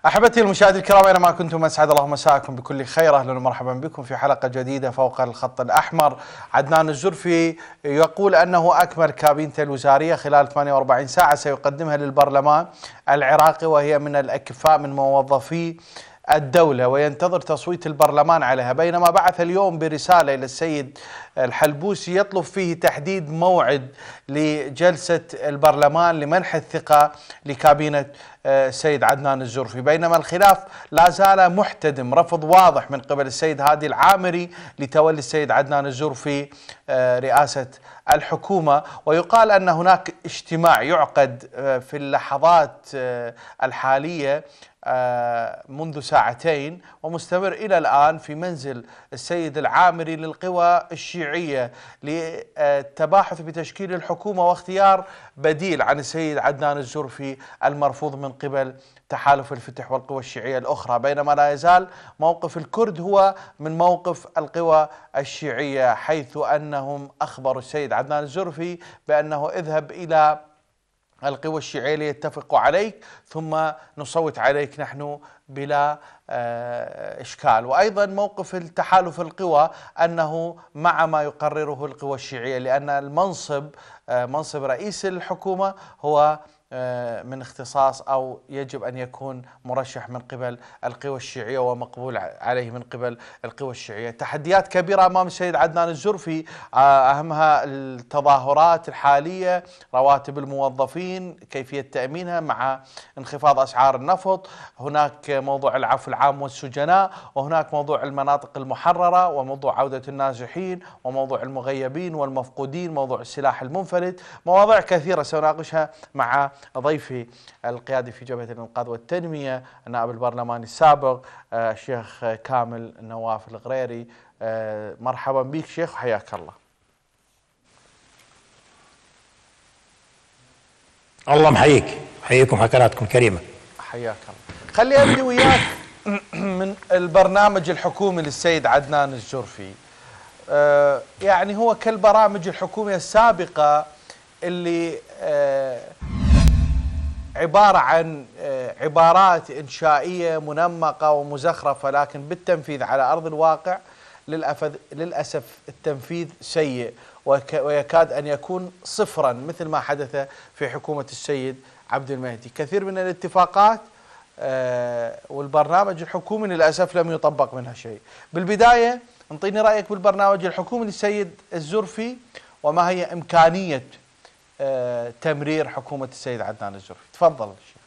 أحبتي المشاهدين الكرام أينما كنتم أسعد الله مساءكم بكل خير. أهلا ومرحبا بكم في حلقة جديدة فوق الخط الأحمر. عدنان الزرفي يقول أنه أكمل كابينته الوزارية خلال 48 ساعة سيقدمها للبرلمان العراقي، وهي من الأكفاء من موظفي الدولة وينتظر تصويت البرلمان عليها. بينما بعث اليوم برسالة إلى السيد الحلبوسي يطلب فيه تحديد موعد لجلسة البرلمان لمنح الثقة لكابينة السيد عدنان الزرفي. بينما الخلاف لا زال محتدم، رفض واضح من قبل السيد هادي العامري لتولي السيد عدنان الزرفي رئاسة الحكومة. ويقال أن هناك اجتماع يعقد في اللحظات الحالية منذ ساعتين ومستمر إلى الآن في منزل السيد العامري للقوى الشيعية للتباحث بتشكيل الحكومة واختيار بديل عن السيد عدنان الزرفي المرفوض من قبل تحالف الفتح والقوى الشيعية الأخرى. بينما لا يزال موقف الكرد هو من موقف القوى الشيعية، حيث أنهم أخبروا السيد عدنان الزرفي بأنه اذهب إلى القوى الشيعية ليتفقوا عليك ثم نصوت عليك نحن بلا إشكال. وأيضا موقف التحالف القوى أنه مع ما يقرره القوى الشيعية، لأن المنصب منصب رئيس الحكومة هو من اختصاص أو يجب أن يكون مرشح من قبل القوى الشيعية ومقبول عليه من قبل القوى الشيعية. تحديات كبيرة أمام السيد عدنان الزرفي، أهمها التظاهرات الحالية، رواتب الموظفين، كيفية تأمينها مع انخفاض أسعار النفط، هناك موضوع العفو العام والسجناء، وهناك موضوع المناطق المحررة، وموضوع عودة النازحين، وموضوع المغيبين والمفقودين، موضوع السلاح المنفلت، مواضيع كثيرة سنناقشها مع ضيفي القيادي في جبهة الإنقاذ والتنمية النائب البرلماني السابق الشيخ كامل نواف الغريري. مرحبا بك شيخ وحياك الله. الله محييك، حييكم حكراتكم الكريمة. حياك الله. خلي أبدي وياك من البرنامج الحكومي للسيد عدنان الزرفي. يعني هو كالبرامج الحكومية السابقة اللي عبارة عن عبارات إنشائية منمقة ومزخرفة، لكن بالتنفيذ على أرض الواقع للأسف التنفيذ سيء ويكاد أن يكون صفرا، مثل ما حدث في حكومة السيد عبد المهدي. كثير من الاتفاقات والبرنامج الحكومي للأسف لم يطبق منها شيء. بالبداية انطيني رأيك بالبرنامج الحكومي للسيد الزرفي، وما هي إمكانية تمرير حكومة السيد عدنان الزرفي. تفضل الشيخ.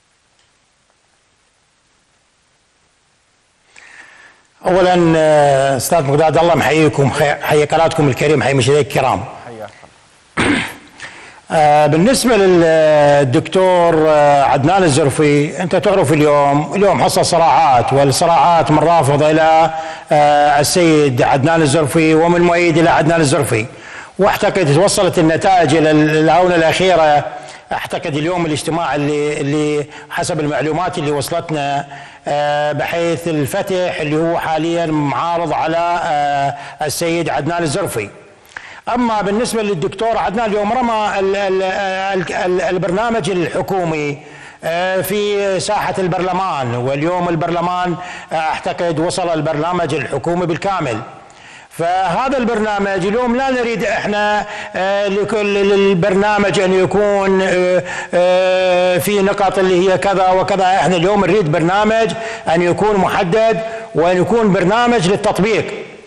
اولا استاذ مقداد الله محييكم، حيا كراتكم الكريم، حيا مشاهديك الكرام. حياك الله. بالنسبه للدكتور عدنان الزرفي، انت تعرف اليوم حصل صراعات، والصراعات من رافض الى السيد عدنان الزرفي ومن مؤيد الى عدنان الزرفي، واعتقد وصلت النتائج الى الاونه الاخيره. اعتقد اليوم الاجتماع اللي حسب المعلومات اللي وصلتنا بحيث الفتح اللي هو حاليا معارض على السيد عدنان الزرفي. اما بالنسبه للدكتور عدنان، اليوم رمى البرنامج الحكومي في ساحه البرلمان، واليوم البرلمان اعتقد وصل البرنامج الحكومي بالكامل. فهذا البرنامج اليوم لا نريد احنا لكل البرنامج ان يكون في نقاط اللي هي كذا وكذا. احنا اليوم نريد برنامج ان يكون محدد وان يكون برنامج للتطبيق.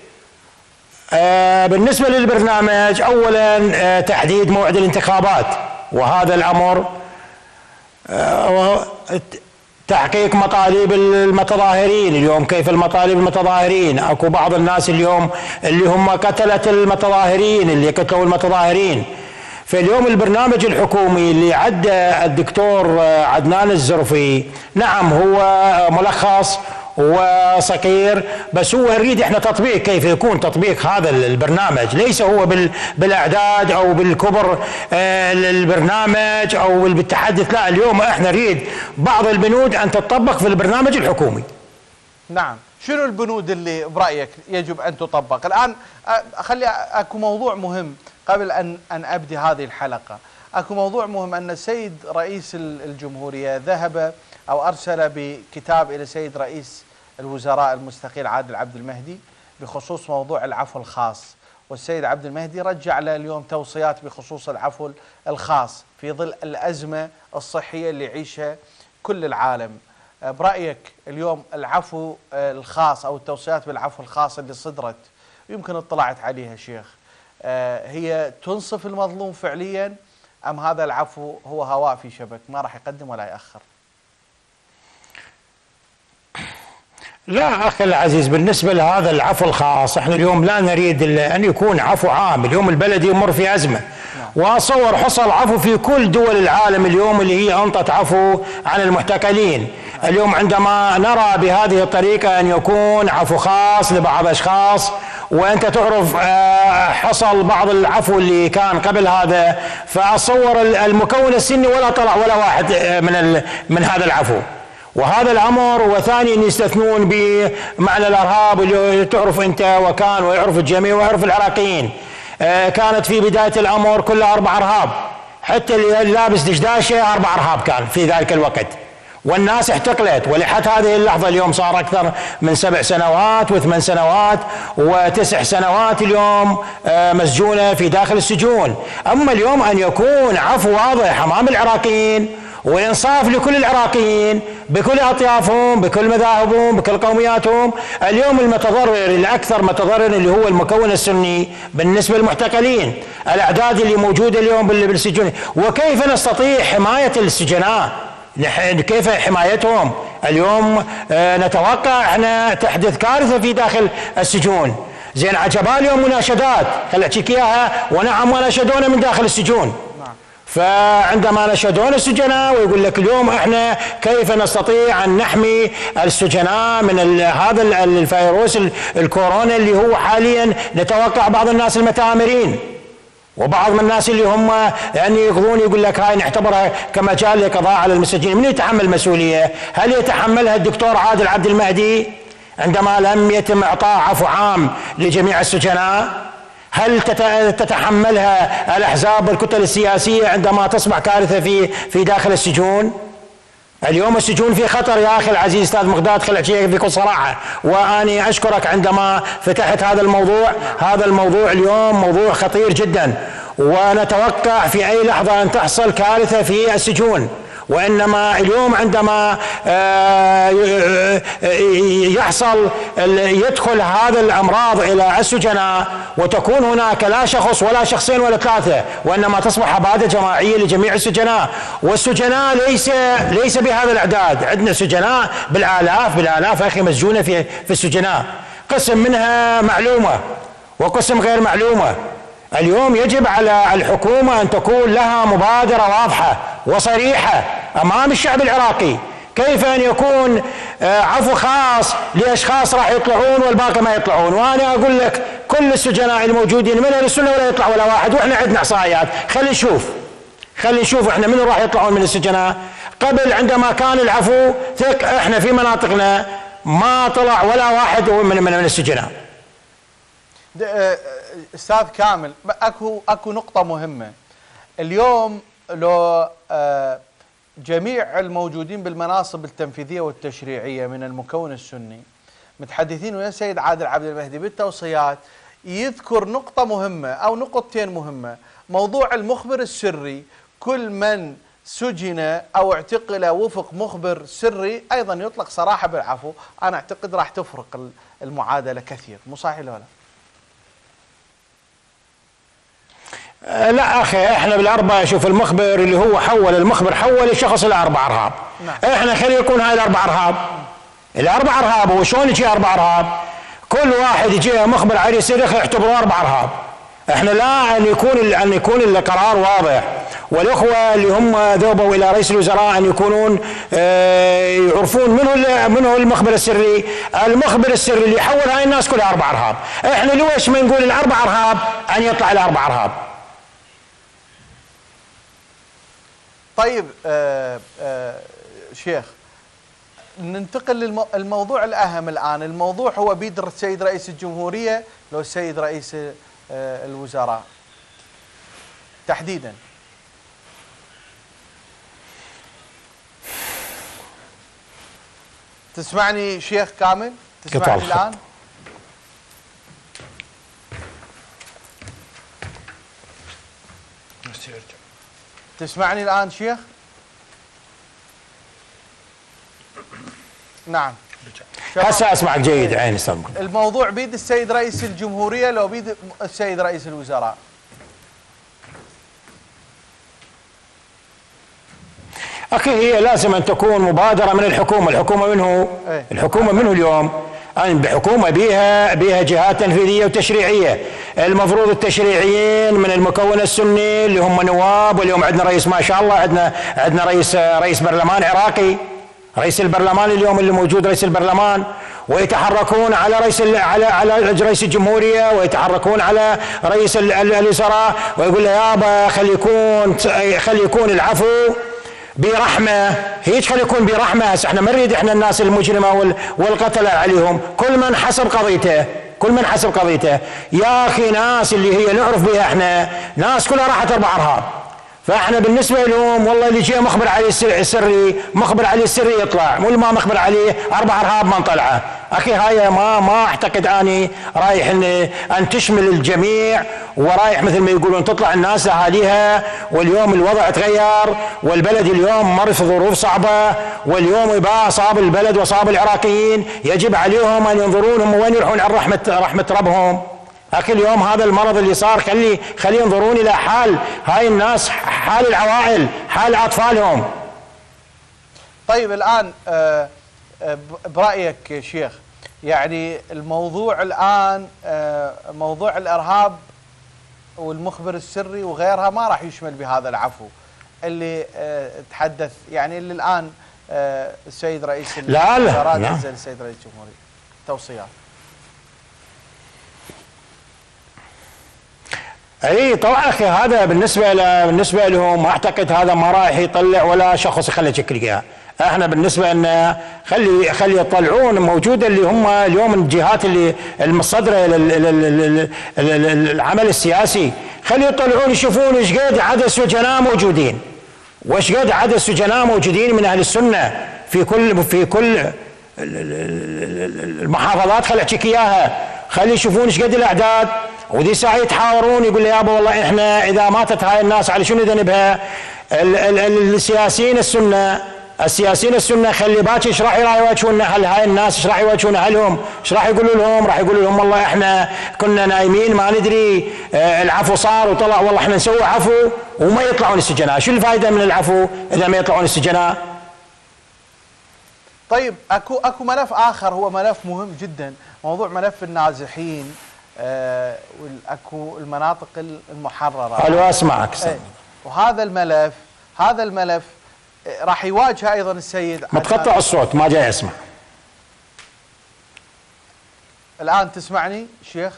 بالنسبة للبرنامج، اولا تحديد موعد الانتخابات، وهذا الامر تحقيق مطالب المتظاهرين. اليوم كيف المطالب المتظاهرين؟ اكو بعض الناس اليوم اللي هم قتلت المتظاهرين، اللي قتلوا المتظاهرين. فاليوم البرنامج الحكومي اللي عدى الدكتور عدنان الزرفي، نعم هو ملخص وصقير، بس هو نريد احنا تطبيق، كيف يكون تطبيق هذا البرنامج، ليس هو بالاعداد او بالكبر البرنامج او بالتحدث، لا، اليوم احنا نريد بعض البنود ان تطبق في البرنامج الحكومي. نعم، شنو البنود اللي برأيك يجب ان تطبق الان؟ خلي اكو موضوع مهم قبل ان ابدي هذه الحلقة. اكو موضوع مهم ان السيد رئيس الجمهوريه ذهب او ارسل بكتاب الى السيد رئيس الوزراء المستقيل عادل عبد المهدي بخصوص موضوع العفو الخاص، والسيد عبد المهدي رجع له اليوم توصيات بخصوص العفو الخاص في ظل الازمه الصحيه اللي يعيشها كل العالم. برايك اليوم العفو الخاص او التوصيات بالعفو الخاص اللي صدرت يمكن اطلعت عليها شيخ، هي تنصف المظلوم فعليا ام هذا العفو هو هواء في شبك ما راح يقدم ولا ياخر؟ لا أخي العزيز، بالنسبة لهذا العفو الخاص احنا اليوم لا نريد أن يكون عفو عام. اليوم البلد يمر في أزمة، وأصور حصل عفو في كل دول العالم اليوم اللي هي أنطت عفو عن المحتكلين. اليوم عندما نرى بهذه الطريقة أن يكون عفو خاص لبعض أشخاص، وأنت تعرف حصل بعض العفو اللي كان قبل هذا، فأصور المكون السني ولا طلع ولا واحد من هذا العفو. وهذا الامر، وثانيا يستثنون بمعنى الارهاب اللي تعرف انت وكان ويعرف الجميع ويعرف العراقيين. كانت في بدايه الامر كلها 4 ارهاب، حتى اللي لابس دشداشه 4 ارهاب كان في ذلك الوقت، والناس احتقلت. ولحد هذه اللحظه اليوم صار اكثر من 7 سنوات و8 سنوات و9 سنوات اليوم مسجونه في داخل السجون. اما اليوم ان يكون عفو واضح امام العراقيين وإنصاف لكل العراقيين بكل أطيافهم بكل مذاهبهم بكل قومياتهم. اليوم المتضرر الأكثر متضرر اللي هو المكون السني بالنسبة للمحتكلين، الأعداد اللي موجودة اليوم بالسجون. وكيف نستطيع حماية السجناء؟ كيف حمايتهم؟ اليوم نتوقع احنا تحدث كارثة في داخل السجون. زين عجبا اليوم مناشدات، خل أحكيك إياها، ونعم ونشدونا من داخل السجون. فعندما نشهدون السجناء ويقول لك اليوم احنا كيف نستطيع ان نحمي السجناء من هذا الفيروس الكورونا اللي هو حاليا نتوقع بعض الناس المتآمرين وبعض من الناس اللي هم يعني يقضون يقول لك هاي نعتبرها كمجال للقضاء على المسجونين. من يتحمل المسؤوليه؟ هل يتحملها الدكتور عادل عبد المهدي عندما لم يتم اعطاء عفو عام لجميع السجناء؟ هل تتحملها الأحزاب والكتل السياسية عندما تصبح كارثة في داخل السجون؟ اليوم السجون في خطر يا أخي العزيز أستاذ مقداد، خل أحكي بكل صراحة، وأني أشكرك عندما فتحت هذا الموضوع. هذا الموضوع اليوم موضوع خطير جدا، ونتوقع في أي لحظة أن تحصل كارثة في السجون. وإنما اليوم عندما يدخل هذا الأمراض إلى السجناء وتكون هناك لا شخص ولا شخصين ولا 3، وإنما تصبح أبادة جماعية لجميع السجناء. والسجناء ليس بهذا الأعداد، عندنا سجناء بالآلاف أخي مسجونة في السجناء، قسم منها معلومة وقسم غير معلومة. اليوم يجب على الحكومة أن تكون لها مبادرة واضحة وصريحة أمام الشعب العراقي. كيف أن يكون عفو خاص لأشخاص راح يطلعون والباقي ما يطلعون؟ وأنا أقول لك كل السجناء الموجودين من أهل السنة ولا يطلع ولا واحد، وإحنا عندنا إحصائيات. خلي نشوف إحنا من راح يطلعون من السجناء. قبل عندما كان العفو ثق إحنا في مناطقنا ما طلع ولا واحد من السجناء. استاذ كامل، اكو نقطة مهمة اليوم. لو جميع الموجودين بالمناصب التنفيذية والتشريعية من المكون السني متحدثين ويا السيد عادل عبد المهدي بالتوصيات، يذكر نقطة مهمة او نقطتين مهمة. موضوع المخبر السري، كل من سجن او اعتقل وفق مخبر سري ايضا يطلق صراحة بالعفو. انا اعتقد راح تفرق المعادلة كثير، مو صحيح ولا لا؟ لا اخي، احنا بالاربعه شوف المخبر اللي هو حول الشخص الى 4 ارهاب. احنا خلي يكون هاي ال4 ارهاب، ال4 ارهاب. وشلون يجي 4 ارهاب؟ كل واحد يجي مخبر عليه سرخ يعتبروه 4 ارهاب. احنا لا ان يكون القرار واضح، والاخوه اللي هم ذهبوا الى رئيس الوزراء ان يكونون يعرفون منو المخبر السري. المخبر السري اللي يحول هاي الناس كلها 4 ارهاب. احنا ليش ما نقول ال4 ارهاب ان يطلع ال4 ارهاب؟ طيب شيخ، ننتقل للموضوع الأهم الآن. الموضوع هو بيد السيد رئيس الجمهورية لو السيد رئيس الوزراء تحديدا. تسمعني شيخ كامل؟ تسمعني الآن؟ تسمعني الآن شيخ؟ نعم. هسه اسمعك جيد عيني سمك. الموضوع بيد السيد رئيس الجمهورية لو بيد السيد رئيس الوزراء؟ أخي هي لازم أن تكون مبادرة من الحكومة. الحكومة منه الحكومة منه اليوم بحكومة بيها جهات تنفيذية وتشريعية. المفروض التشريعيين من المكون السني اللي هم نواب، واليوم عندنا رئيس ما شاء الله، عندنا رئيس برلمان عراقي، رئيس البرلمان اليوم اللي موجود رئيس البرلمان، ويتحركون على على رئيس الجمهورية، ويتحركون على رئيس الوزراء، ويقول له يابا خلي يكون العفو برحمة. هيك خلي يكون برحمة. هسه احنا ما نريد احنا الناس المجرمة والقتلة عليهم، كل من حسب قضيته، كل من حسب قضيته. يا اخي ناس اللي هي نعرف بها احنا ناس كلها راحت 4 ارهاب، فاحنا بالنسبة لهم والله اللي جاء مخبر عليه السري مخبر عليه السري يطلع، مو اللي ما مخبر عليه 4 ارهاب ما نطلعه. اخي هاي ما اعتقد اني رايح ان تشمل الجميع، ورايح مثل ما يقولون تطلع الناس اهاليها. واليوم الوضع تغير، والبلد اليوم مر في ظروف صعبه، واليوم يبقى صاب البلد وصاب العراقيين، يجب عليهم ان ينظرون هم وين يروحون عن رحمه ربهم. اخي اليوم هذا المرض اللي صار خلي ينظرون الى حال هاي الناس، حال العوائل، حال اطفالهم. طيب الان برأيك شيخ، يعني الموضوع الآن موضوع الإرهاب والمخبر السري وغيرها ما راح يشمل بهذا العفو اللي تحدث، يعني اللي الآن السيد رئيس الوزراء نزل السيد رئيس الجمهورية توصيات. اي طبعا اخي هذا بالنسبه لهم اعتقد هذا ما راح يطلع ولا شخص يخلي شكل اياه. احنا بالنسبه لنا خلي يطلعون موجوده اللي هم اليوم الجهات اللي المصدره العمل السياسي، خلي يطلعون يشوفون ايش قد عدد سجناء موجودين، وايش قد عدد سجناء موجودين من اهل السنه في كل المحافظات. خلي احكيك اياها، خلي يشوفون ايش قد الاعداد، ودي ساعه يتحاورون يقول لي يابا والله احنا اذا ماتت هاي الناس على شنو ذنبها؟ السياسيين السنه خلي باكر ايش راح يواجهون هاي الناس، ايش راح يواجهون اهلهم، ايش راح يقولوا لهم؟ راح يقولوا لهم والله احنا كنا نايمين ما ندري، العفو صار وطلع والله احنا نسوي عفو وما يطلعون السجناء. شو الفائده من العفو اذا ما يطلعون السجناء؟ طيب اكو ملف اخر هو ملف مهم جدا، موضوع ملف النازحين، واكو المناطق المحرره. حلو اسمعك. وهذا الملف راح يواجه ايضا السيد. متقطع الصوت ما جاي اسمع. الان تسمعني شيخ؟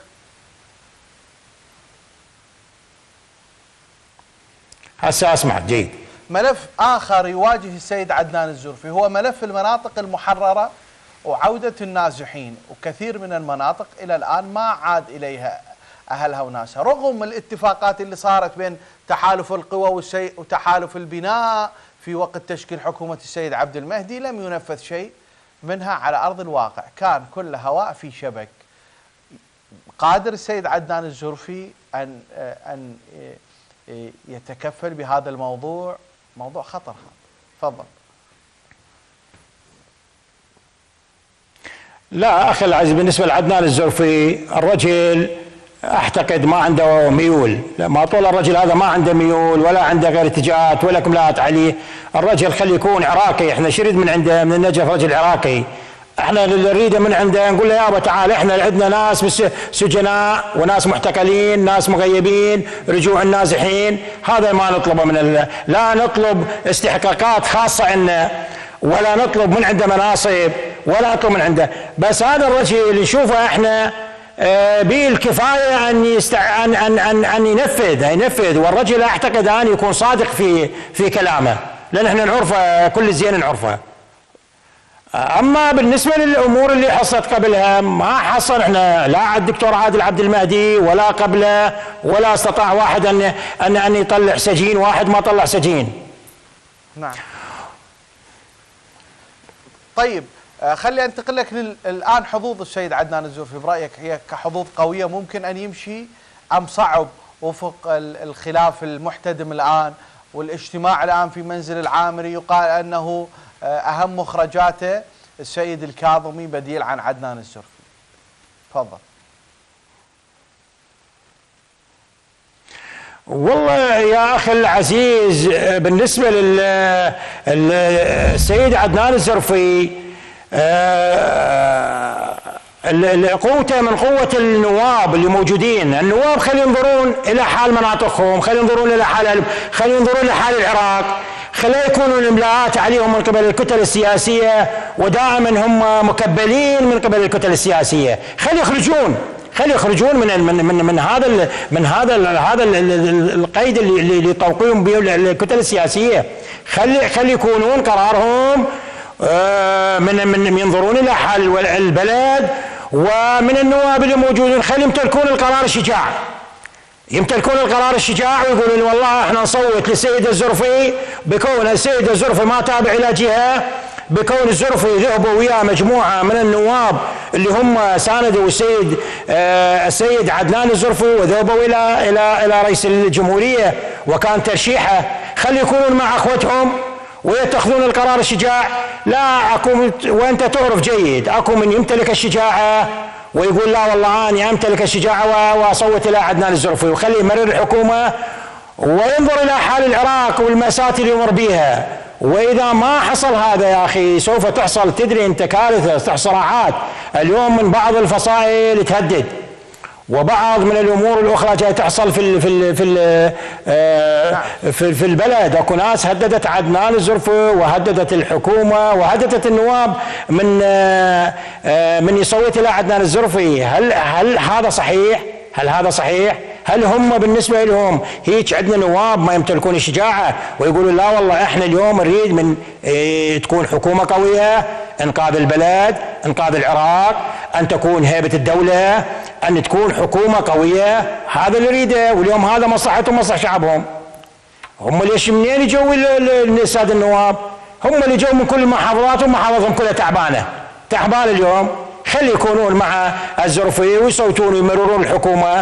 هسه اسمعك جيد. ملف اخر يواجه السيد عدنان الزرفي هو ملف المناطق المحرره وعوده النازحين، وكثير من المناطق الى الان ما عاد اليها اهلها وناسها، رغم الاتفاقات اللي صارت بين تحالف القوى وتحالف البناء في وقت تشكيل حكومة السيد عبد المهدي، لم ينفذ شيء منها على أرض الواقع، كان كل هواء في شبك. قادر السيد عدنان الزرفي أن يتكفل بهذا الموضوع؟ موضوع خطر هذا. تفضل. لا أخي العزيز، بالنسبة لعدنان الزرفي الرجل اعتقد ما عنده ميول، ما طول الرجل هذا ما عنده ميول ولا عنده غير اتجاهات ولا كملات عليه. الرجل خلي يكون عراقي، احنا شريد من عنده من النجف رجل عراقي، احنا اللي نريده من عنده نقول له يابا تعال احنا عندنا ناس سجناء وناس محتكلين، ناس مغيبين، رجوع النازحين، هذا ما نطلبه لا نطلب استحقاقات خاصة عنا، ولا نطلب من عنده مناصب، ولا نطلب من عنده، بس هذا الرجل اللي نشوفه احنا به الكفايه ان ينفذ، والرجل اعتقد ان يكون صادق في كلامه، لان احنا نعرفه كل زين نعرفه. اما بالنسبه للامور اللي حصلت قبلها ما حصل، احنا لا على الدكتور عادل عبد المهدي ولا قبله ولا استطاع واحد ان يطلع سجين، واحد ما طلع سجين. نعم. طيب خلي انتقل لك الان حظوظ السيد عدنان الزرفي، برايك هي كحظوظ قويه ممكن ان يمشي ام صعب وفق الخلاف المحتدم الان والاجتماع الان في منزل العامري؟ يقال انه اهم مخرجاته السيد الكاظمي بديل عن عدنان الزرفي. تفضل. والله يا اخي العزيز، بالنسبه للسيد عدنان الزرفي قوته من قوه النواب اللي موجودين. النواب خلي ينظرون الى حال مناطقهم، خلي ينظرون الى حال، خلي ينظرون الى حال العراق، خلي يكونوا الاملاءات عليهم من قبل الكتل السياسيه، ودائما هم مكبلين من قبل الكتل السياسيه. خلي يخرجون من هذا القيد اللي يطوقون به الكتل السياسيه. خلي يكونون قرارهم من ينظرون الى حال البلد. ومن النواب اللي موجودين خلي يمتلكون القرار الشجاع، ويقولون والله احنا نصوت للسيد الزرفي، بكون السيد الزرفي ما تابع الى جهه، بكون الزرفي ذهبوا وياه مجموعه من النواب اللي هم ساندوا السيد عدنان الزرفي وذهبوا الى رئيس الجمهوريه وكان ترشيحه. خلي يكونون مع اخوتهم ويتخذون القرار الشجاع. لا اكو، وانت تعرف جيد، اكو من يمتلك الشجاعه ويقول لا والله انا امتلك الشجاعه واصوت الى عدنان الزرفي، وخلي يمرر الحكومه وينظر الى حال العراق والمأساة اللي يمر بها. واذا ما حصل هذا يا اخي سوف تحصل، تدري انت، كارثه، تحصل صراعات. اليوم من بعض الفصائل تهدد، وبعض من الامور الاخرى جاي تحصل في البلد. اكو ناس هددت عدنان الزرفي وهددت الحكومه وهددت النواب من يصوت الى عدنان الزرفي. هل هذا صحيح؟ هل هم بالنسبه لهم هيك عندنا نواب ما يمتلكون الشجاعه ويقولوا لا والله احنا اليوم نريد من تكون حكومه قويه، انقاذ البلد، انقاذ العراق، ان تكون هيبه الدوله، ان تكون حكومه قويه، هذا اللي يريده. واليوم هذا مصلحتهم ومصلحه شعبهم. هم ليش منين يجوا الساده النواب؟ هم اللي جو من كل المحافظات ومحافظهم كلها تعبانه اليوم. خلي يكونون مع الزرفي ويصوتون ويمررون الحكومه،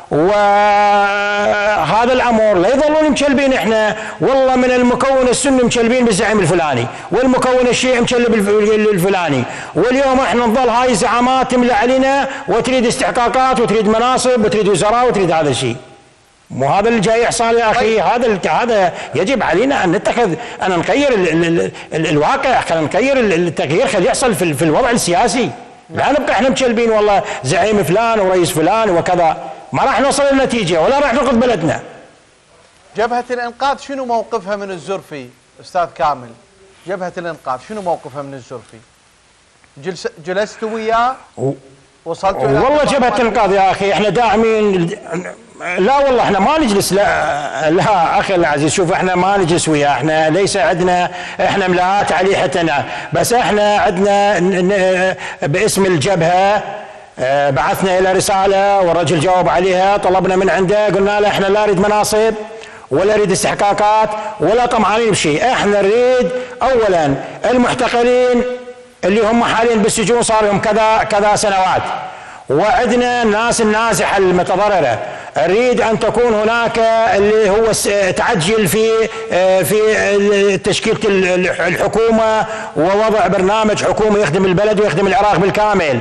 وهذا الامر لا يظلون مشلبين. احنا والله من المكون السني مشلبين بالزعيم الفلاني، والمكون الشيعي مشلب الفلاني، واليوم احنا نظل هاي الزعامات تملى علينا وتريد استحقاقات وتريد مناصب وتريد وزراء وتريد هذا الشيء. مو هذا اللي جاي يحصل يا اخي. هذا يجب علينا ان نتخذ، ان نغير الواقع، خلينا نغير التغيير، خلي يحصل في الوضع السياسي. لا نبقى احنا مشلبين والله زعيم فلان ورئيس فلان وكذا، ما راح نوصل للنتيجه ولا راح ننقذ بلدنا. جبهه الانقاذ شنو موقفها من الزرفي استاذ كامل؟ جبهه الانقاذ شنو موقفها من الزرفي؟ جلستوا وياه؟ وصلتوا الى والله جبهه الانقاذ يا اخي احنا داعمين. لا والله احنا ما نجلس، لا اخي العزيز، شوف احنا ما نجلس وياه، احنا ليس عندنا، احنا ملاءات عليه حتى بس احنا عندنا باسم الجبهه بعثنا الى رساله والرجل جاوب عليها، طلبنا من عنده، قلنا له احنا لا نريد مناصب ولا نريد استحقاقات ولا طمعانين بشيء، احنا نريد اولا المحتقلين اللي هم حاليا بالسجون صار لهم كذا سنوات، وعندنا الناس النازحه المتضرره، نريد ان تكون هناك اللي هو تعجل في تشكيله الحكومه ووضع برنامج حكومي يخدم البلد ويخدم العراق بالكامل.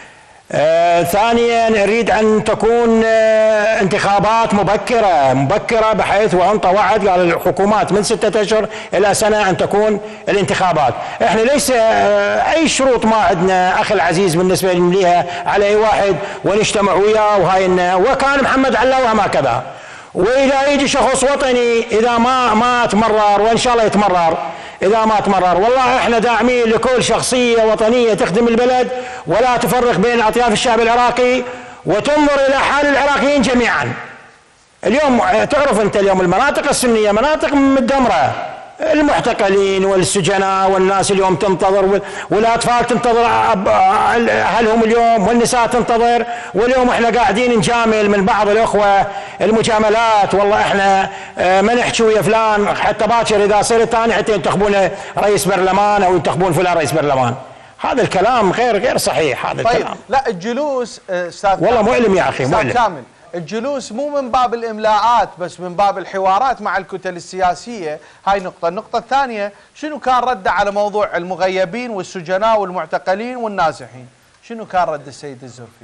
ثانيا نريد ان تكون انتخابات مبكره بحيث وانطى وعد قال الحكومات من 6 اشهر الى سنه ان تكون الانتخابات. احنا ليس اي شروط ما عندنا اخي العزيز بالنسبه لها على اي واحد ونجتمع وياه وهاي، وكان محمد علاوه ما كذا. واذا يجي شخص وطني اذا ما تمرر، وان شاء الله يتمرر، إذا ما تمرر والله احنا داعمين لكل شخصية وطنية تخدم البلد ولا تفرق بين أطياف الشعب العراقي وتنظر إلى حال العراقيين جميعا. اليوم تعرف أنت اليوم المناطق السنية مناطق مدمرة، المحتقلين والسجناء والناس اليوم تنتظر، والأطفال تنتظر أهلهم اليوم، والنساء تنتظر، واليوم احنا قاعدين نجامل من بعض الأخوة المجاملات، والله احنا ما نحكي ويا فلان حتى باكر إذا صير ثاني حتى ينتخبون رئيس برلمان أو ينتخبون فلان رئيس برلمان. هذا الكلام غير صحيح. هذا طيب الكلام لا الجلوس استاذ والله مؤلم يا اخي، استاذ مؤلم. كامل، الجلوس مو من باب الاملاءات بس من باب الحوارات مع الكتل السياسيه، هاي نقطه. النقطه الثانيه شنو كان رده على موضوع المغيبين والسجناء والمعتقلين والنازحين؟ شنو كان رد السيد الزرفي؟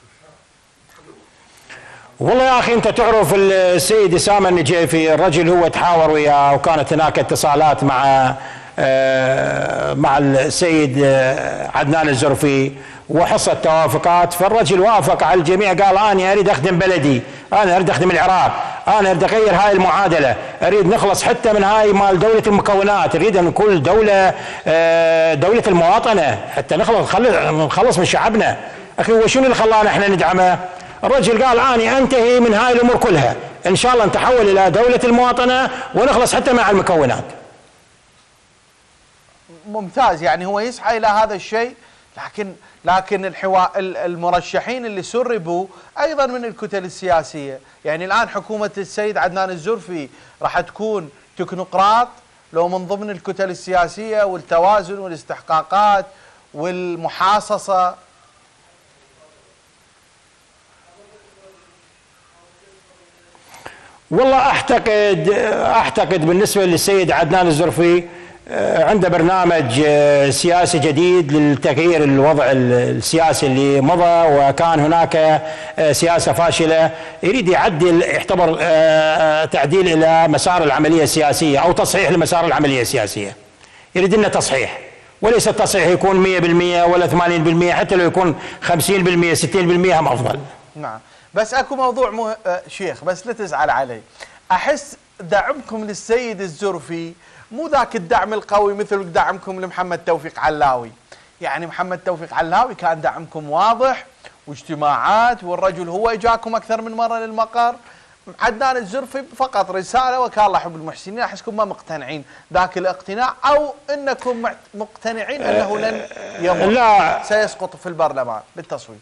والله يا اخي انت تعرف السيد اسامه النجيفي الرجل هو تحاور وياه، وكانت هناك اتصالات مع السيد عدنان الزرفي وحصلت توافقات، فالرجل وافق على الجميع، قال انا اريد اخدم بلدي، انا اريد اخدم العراق، انا اريد اغير هاي المعادله، اريد نخلص حتى من هاي مال دوله المكونات، اريد ان كل دوله دوله المواطنه حتى نخلص من شعبنا. اخي وشنو اللي خلانا احنا ندعمه؟ الرجل قال اني انتهي من هاي الامور كلها، ان شاء الله نتحول الى دوله المواطنه ونخلص حتى مع المكونات. ممتاز، يعني هو يسعى الى هذا الشيء، لكن المرشحين اللي سربوا ايضا من الكتل السياسيه، يعني الان حكومه السيد عدنان الزرفي راح تكون تكنوقراط لو من ضمن الكتل السياسيه والتوازن والاستحقاقات والمحاصصه. والله اعتقد بالنسبه للسيد عدنان الزرفي عنده برنامج سياسي جديد للتغيير الوضع السياسي اللي مضى، وكان هناك سياسه فاشله، يريد يعدل، يعتبر تعديل الى مسار العمليه السياسيه او تصحيح لمسار العمليه السياسيه. يريد لنا تصحيح، وليس التصحيح يكون 100% ولا 80%، حتى لو يكون 50% 60% هم افضل. نعم، بس اكو موضوع شيخ، بس لا تزعل علي، احس دعمكم للسيد الزرفي مو ذاك الدعم القوي مثل دعمكم لمحمد توفيق علاوي. يعني محمد توفيق علاوي كان دعمكم واضح واجتماعات، والرجل هو اجاكم اكثر من مره للمقر. عدنان الزرفي فقط رساله وكان الله يحب المحسنين. احسكم ما مقتنعين ذاك الاقتناع، او انكم مقتنعين انه لن يمر، لا سيسقط في البرلمان بالتصويت.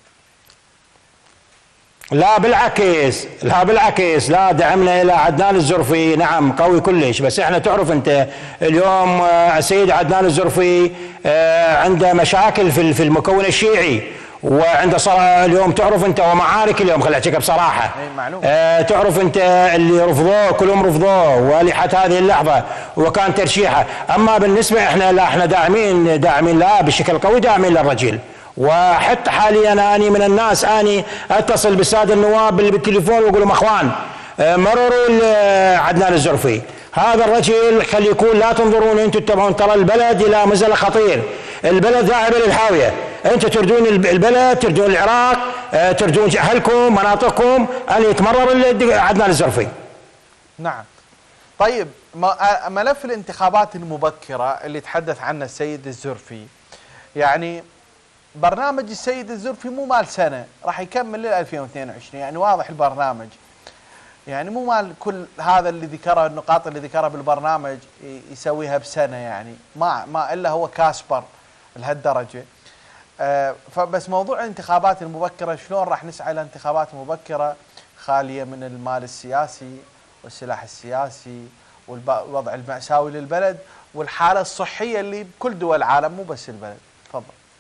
لا بالعكس، لا دعمنا الى عدنان الزرفي، نعم قوي كلش، بس احنا تعرف انت اليوم السيد عدنان الزرفي عنده مشاكل في المكون الشيعي، وعنده اليوم تعرف انت ومعارك اليوم، خليني احكيك بصراحه. تعرف انت اللي رفضوه كلهم رفضوه ولحد هذه اللحظه، وكان ترشيحه. اما بالنسبه احنا لا، احنا داعمين لا بشكل قوي، داعمين للرجل. وحتى حاليا اني من الناس اني اتصل بالساده النواب بالتليفون واقول لهم اخوان مرروا عدنان الزرفي، هذا الرجل خلي يكون، لا تنظرون انتم تتبعون، ترى البلد الى مزل خطير، البلد ذاهبه للهاويه، انتم تردون البلد، تردون العراق، تردون اهلكم مناطقكم، ان يتمرر عدنان الزرفي. نعم. طيب ملف الانتخابات المبكره اللي تحدث عنه السيد الزرفي، يعني برنامج السيد الزرفي مو مال سنه، راح يكمل لل 2022، يعني واضح البرنامج، يعني مو مال كل هذا اللي ذكره، النقاط اللي ذكرها بالبرنامج يسويها بسنه، يعني ما الا هو كاسبر لهالدرجه. فبس موضوع الانتخابات المبكره، شلون راح نسعى لانتخابات مبكره خاليه من المال السياسي والسلاح السياسي والوضع المأساوي للبلد والحاله الصحيه اللي بكل دول العالم مو بس البلد. تفضل.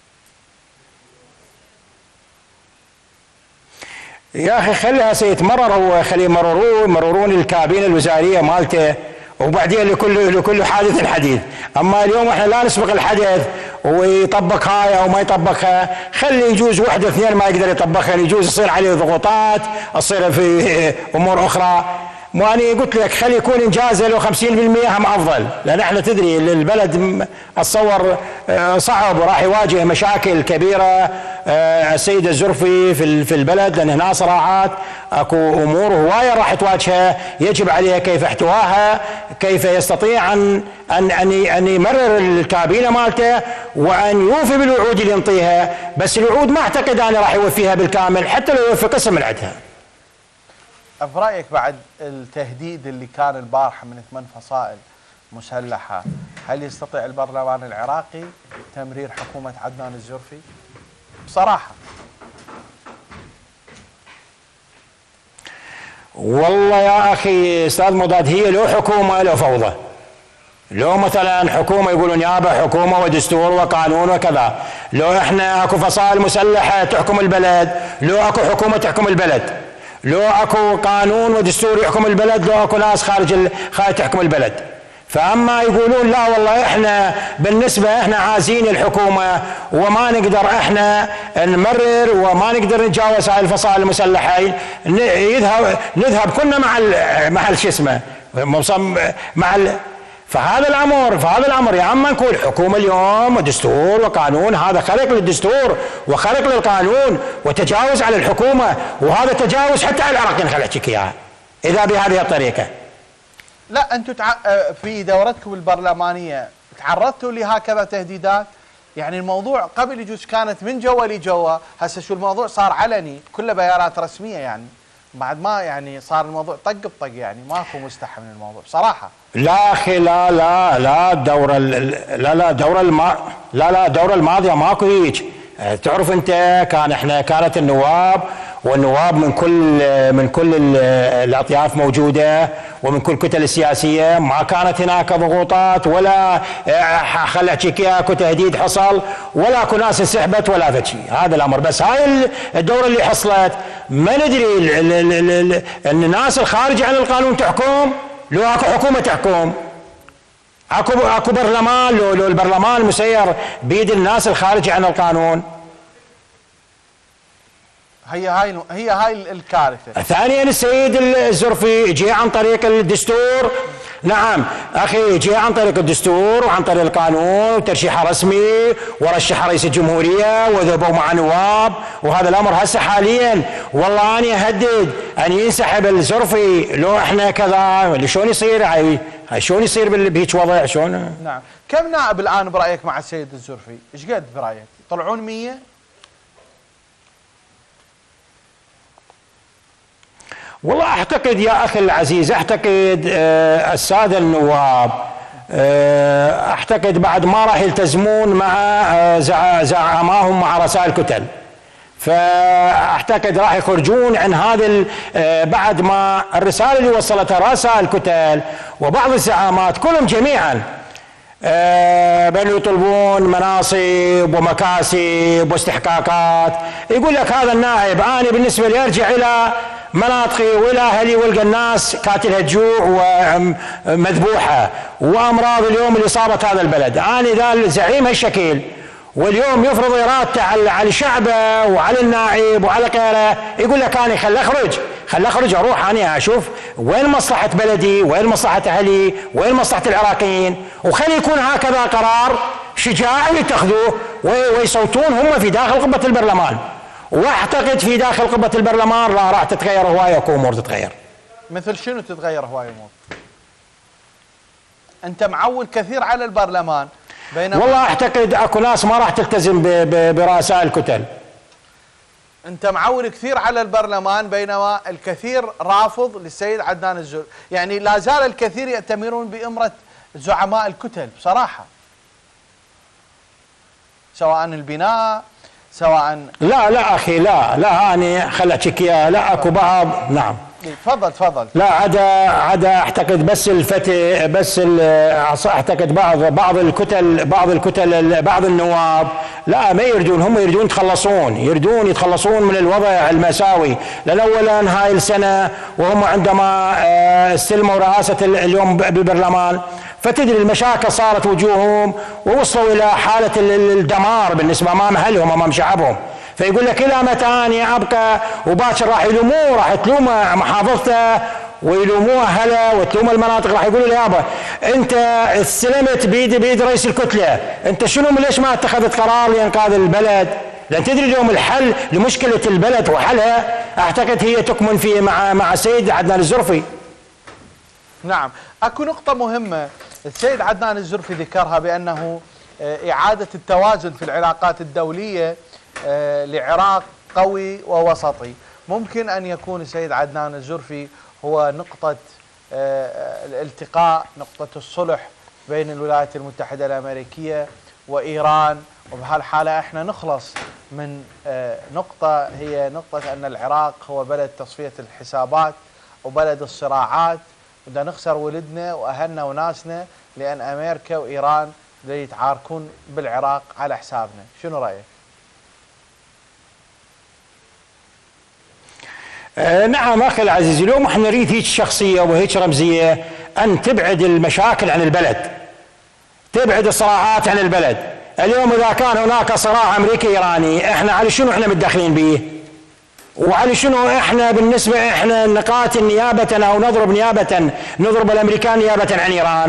يا اخي خليها سيتمرر، خليه يمررون الكابينه الوزاريه مالته، وبعدين لكل حادث حديث. اما اليوم احنا لا نسبق الحدث ويطبق هاي او ما يطبقها، خلي يجوز وحده اثنين ما يقدر يطبقها، يجوز يصير عليه ضغوطات، تصير في امور اخرى. واني قلت لك خلي يكون انجازه لو 50% هم افضل، لان احنا تدري البلد اتصور صعب وراح يواجه مشاكل كبيره السيد الزرفي في البلد، لان هنا صراعات، اكو امور هوايه راح تواجهها، يجب عليه كيف احتواها، كيف يستطيع ان يمرر الكابينه مالته وان يوفي بالوعود اللي ينطيها. بس الوعود ما اعتقد انا راح يوفيها بالكامل، حتى لو يوفي قسم من عندها. برأيك بعد التهديد اللي كان البارحة من 8 فصائل مسلحة، هل يستطيع البرلمان العراقي تمرير حكومة عدنان الزرفي؟ بصراحة والله يا اخي استاذ مضاد، هي لو حكومة لو فوضى، لو مثلا حكومه يقولون يابا حكومه ودستور وقانون وكذا، لو احنا اكو فصائل مسلحه تحكم البلد، لو اكو حكومه تحكم البلد، لو اكو قانون ودستور يحكم البلد، لو اكو ناس خارج تحكم البلد. فاما يقولون لا والله احنا بالنسبه احنا عازين الحكومه وما نقدر احنا نمرر وما نقدر نتجاوز هاي الفصائل المسلحه، نذهب كنا مع شو اسمه مع فهذا الامر يا عم نقول حكومه اليوم ودستور وقانون، هذا خرق للدستور وخرق للقانون وتجاوز على الحكومه، وهذا تجاوز حتى على العراقيين خليك اياها اذا بهذه الطريقه. لا انتم في دورتكم البرلمانيه تعرضتوا لهكذا تهديدات؟ يعني الموضوع قبل يجوز كانت من جوا لجوا، هسه شو الموضوع صار علني كله بيانات رسميه، يعني بعد ما يعني صار الموضوع طق بطق، يعني ماكو مستحى من الموضوع بصراحه. لا اخي لا الدوره الدوره الماضيه ماكو هيك. تعرف انت كانت النواب والنواب من كل الاطياف موجوده ومن كل الكتل السياسيه، ما كانت هناك ضغوطات ولا خليك احكي اكو تهديد حصل ولا اكو ناس انسحبت ولا فد شيء. هذا الامر بس هاي الدوره اللي حصلت ما ندري ان الناس الخارجه عن القانون تحكم، لو اكو حكومه تحكم، اكو برلمان، لو البرلمان مسير بيد الناس الخارجه عن القانون. هي هاي الكارثه. ثانيا السيد الزرفي جاء عن طريق الدستور، نعم اخي جاء عن طريق الدستور وعن طريق القانون وترشيحه رسمي ورشح رئيس الجمهوريه وذهبوا مع نواب، وهذا الامر هسه حاليا والله اني اهدد ان ينسحب الزرفي لو احنا كذا. شلون يصير شلون يصير بهيك وضع شلون؟ نعم. كم نائب الان برايك مع السيد الزرفي؟ ايش قد برايك؟ يطلعون 100؟ والله اعتقد يا اخي العزيز، اعتقد الساده النواب اعتقد بعد ما راح يلتزمون مع زعمائهم مع رسائل كتل، فاعتقد راح يخرجون عن هذا بعد ما الرساله اللي وصلتها رسائل كتل وبعض الزعامات كلهم جميعا بل يطلبون مناصب ومكاسب واستحقاقات. يقول لك هذا النائب انا بالنسبه لي ارجع الى مناطقي والى اهلي والقى الناس كاتلها جوع ومذبوحه وامراض اليوم اللي صابت هذا البلد، انا اذا زعيم هالشكل واليوم يفرض ارادته على شعبه وعلى النائب وعلى غيره، يقول لك انا خل اخرج اروح انا اشوف وين مصلحه بلدي، وين مصلحه اهلي، وين مصلحه العراقيين، وخلي يكون هكذا قرار شجاعي يتخذوه ويصوتون هم في داخل قبه البرلمان. واعتقد في داخل قبه البرلمان راح تتغير هوايه واكو امور تتغير. مثل شنو تتغير هوايه امور؟ انت معول كثير على البرلمان، بينما والله اعتقد اكو ناس ما راح تلتزم برسائل كتل. انت معول كثير على البرلمان بينما الكثير رافض للسيد عدنان الزرفي، يعني لا زال الكثير يأتمرون بإمرة زعماء الكتل بصراحة، سواء البناء سواء لا اخي لا انا خليك اياها، لا اكو بعض. نعم تفضل. لا عدا اعتقد بس الفتي بس اعتقد بعض الكتل بعض النواب لا ما يردون، هم يردون يتخلصون من الوضع المأساوي. لان اولا هاي السنه وهم عندما استلموا رئاسه اليوم بالبرلمان فتدري المشاكل صارت وجوههم ووصلوا الى حاله الدمار بالنسبه امام اهلهم امام شعبهم، فيقول لك الى متى اني ابقى، وباكر راح تلوم محافظته ويلوموه اهله وتلوم المناطق، راح يقولوا له يابا انت استلمت بيد رئيس الكتله، انت شنو ليش ما اتخذت قرار لانقاذ البلد؟ لان تدري اليوم الحل لمشكله البلد وحلها اعتقد هي تكمن في مع السيد عدنان الزرفي. نعم، اكو نقطه مهمه السيد عدنان الزرفي ذكرها بانه اعاده التوازن في العلاقات الدوليه لعراق قوي ووسطي. ممكن أن يكون السيد عدنان الزرفي هو نقطة الالتقاء، نقطة الصلح بين الولايات المتحدة الأمريكية وإيران، وبهالحالة احنا نخلص من نقطة هي نقطة أن العراق هو بلد تصفية الحسابات وبلد الصراعات بدنا نخسر ولدنا واهلنا وناسنا لان امريكا وايران يتعاركون بالعراق على حسابنا، شنو رايك؟ نعم اخي العزيز، اليوم احنا نريد هيك شخصيه وهيك رمزيه ان تبعد المشاكل عن البلد، تبعد الصراعات عن البلد. اليوم اذا كان هناك صراع امريكي ايراني، احنا على شنو احنا متدخلين به؟ وعلى شنو احنا بالنسبه احنا نقاتل نيابه او نضرب الامريكان نيابه عن ايران؟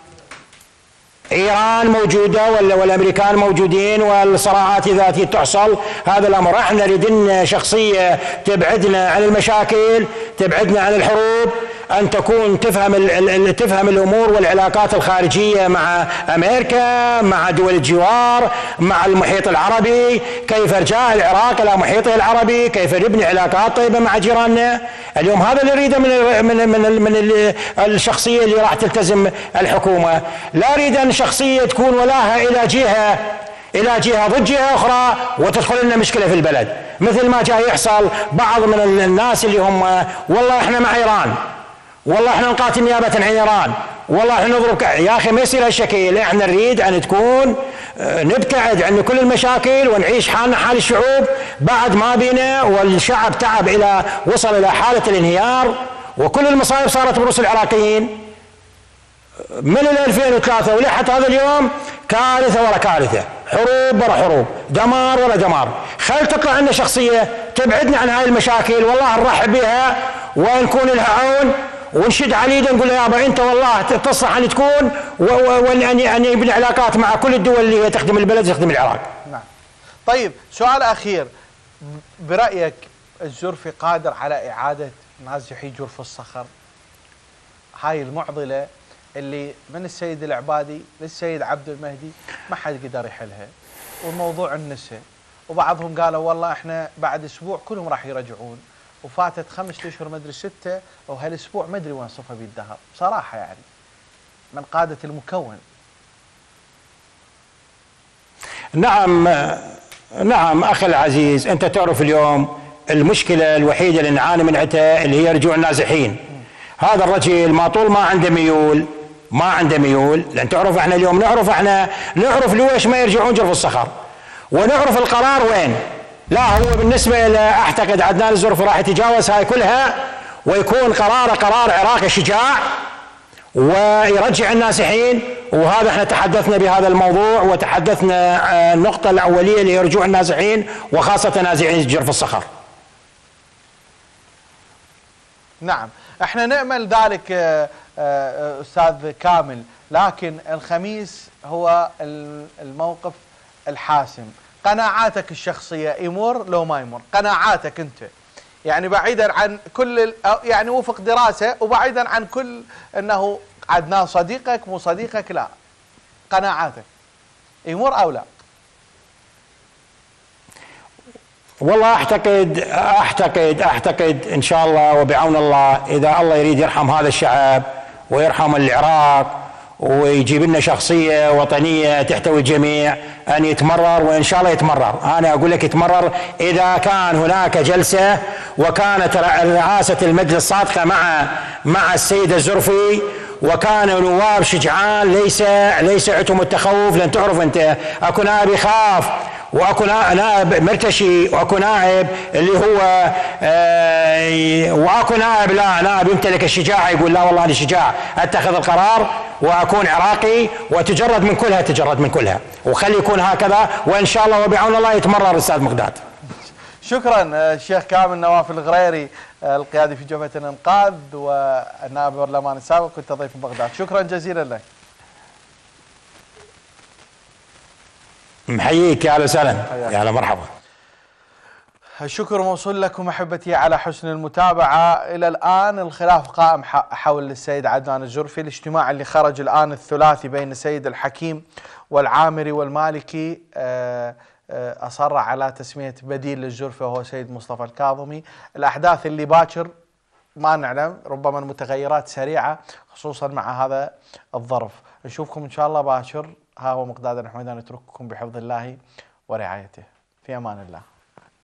ايران موجوده والامريكان موجودين والصراعات ذاتي تحصل، هذا الامر احنا نريد شخصيه تبعدنا عن المشاكل، تبعدنا عن الحروب، ان تكون تفهم الامور والعلاقات الخارجيه مع امريكا، مع دول الجوار، مع المحيط العربي، كيف ارجاع العراق الى محيطه العربي، كيف نبني علاقات طيبه مع جيراننا. اليوم هذا اللي نريده من الشخصيه اللي راح تلتزم الحكومه، لا اريد ان شخصيه تكون ولاها الى جهه ضد جهه اخرى وتدخل لنا مشكله في البلد، مثل ما جاي يحصل بعض من الناس اللي هم والله احنا مع ايران، والله احنا نقاتل نيابه عن ايران، والله احنا نضرب يا اخي ما يصير هالشكل. احنا نريد ان تكون نبتعد عن كل المشاكل ونعيش حالنا حال الشعوب بعد ما بينا، والشعب تعب وصل الى حاله الانهيار، وكل المصايب صارت برؤوس العراقيين من 2003 ولحد هذا اليوم، كارثه ورا كارثه، حروب ورا حروب، دمار ورا دمار. خل تطلع عندنا شخصيه تبعدنا عن هاي المشاكل، والله نرحب بها ونكون لها عون ونشد على يده نقول له يابا انت والله تصلح ان تكون وان يبني علاقات مع كل الدول اللي هي تخدم البلد تخدم العراق. نعم. طيب سؤال اخير، برايك الزرفي قادر على اعاده نازحي جرف الصخر؟ هاي المعضله اللي من السيد العبادي للسيد عبد المهدي ما حد قدر يحلها، والموضوع النسى، وبعضهم قالوا والله احنا بعد اسبوع كلهم راح يرجعون، وفاتت 5 اشهر مدري 6، وهالاسبوع ما ادري وين صفى بيه الدهر، بصراحه يعني من قاده المكون. نعم اخي العزيز، انت تعرف اليوم المشكله الوحيده اللي نعاني من عتها اللي هي رجوع النازحين. هذا الرجل ما طول ما عنده ميول، لان تعرف احنا اليوم نعرف ليش ما يرجعون جرف الصخر، ونعرف القرار وين. لا هو بالنسبه له اعتقد عدنان الزرفي راح يتجاوز هاي كلها ويكون قراره قرار عراقي شجاع ويرجع النازحين. وهذا احنا تحدثنا بهذا الموضوع وتحدثنا النقطه الاوليه اللي هي رجوع النازحين وخاصه نازحين جرف الصخر. نعم احنا نأمل ذلك استاذ كامل، لكن الخميس هو الموقف الحاسم. قناعاتك الشخصية يمر لو ما يمر؟ قناعاتك انت يعني بعيدا عن كل يعني وفق دراسة وبعيدا عن كل انه عدنان صديقك مو صديقك، لا قناعاتك يمر او لا؟ والله اعتقد ان شاء الله وبعون الله، اذا الله يريد يرحم هذا الشعب ويرحم العراق ويجيب لنا شخصيه وطنيه تحتوي الجميع، ان يتمرر، وان شاء الله يتمرر. انا اقول لك يتمرر اذا كان هناك جلسه وكانت رئاسه المجلس صادقه مع السيد الزرفي، وكان نواب شجعان ليس عتم التخوف. لان تعرف انت اكو نائب يخاف واكو نائب مرتشي واكو نائب اللي هو واكو نائب لا نائب يمتلك الشجاعه يقول لا والله انا شجاع اتخذ القرار واكون عراقي وتجرد من كلها وخلي يكون هكذا، وان شاء الله وبعون الله يتمرر استاذ مقداد. شكرا الشيخ كامل نواف الغريري القيادي في جبهه الانقاذ والنائب البرلماني السابق، كنت ضيف بغداد، شكرا جزيلا لك. محييك، يا اهلا وسهلا، يا هلا مرحبا. الشكر موصول لكم احبتي على حسن المتابعه. الى الان الخلاف قائم حول السيد عدنان الزرفي. الاجتماع اللي خرج الان الثلاثي بين السيد الحكيم والعامري والمالكي اصر على تسميه بديل للزرفي وهو سيد مصطفى الكاظمي. الاحداث اللي باكر ما نعلم، ربما المتغيرات سريعه خصوصا مع هذا الظرف. نشوفكم ان شاء الله باكر. ها هو مقداد الحميدان، نترككم بحفظ الله ورعايته، في امان الله.